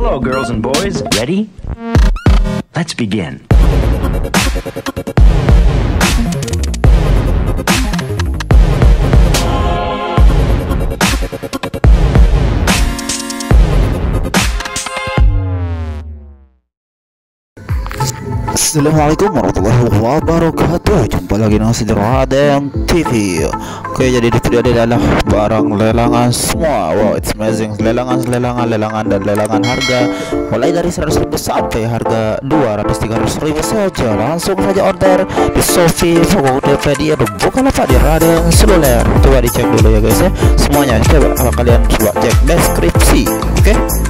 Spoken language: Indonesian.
Hello, girls and boys. Ready? Let's begin. Assalamualaikum warahmatullahi wabarakatuh. Jumpa lagi dengan Sederhana yang TV. Oke, jadi di video ini adalah barang lelangan semua. Wow, it's amazing. Lelangan dan lelangan harga mulai dari 100.000 sampai harga 200-300.000 saja. Langsung saja order di Shopee, Tokopedia, Bukalapak, di Raden Seluler. Coba dicek dulu ya guys ya. Semuanya coba kalian coba cek deskripsi. Oke.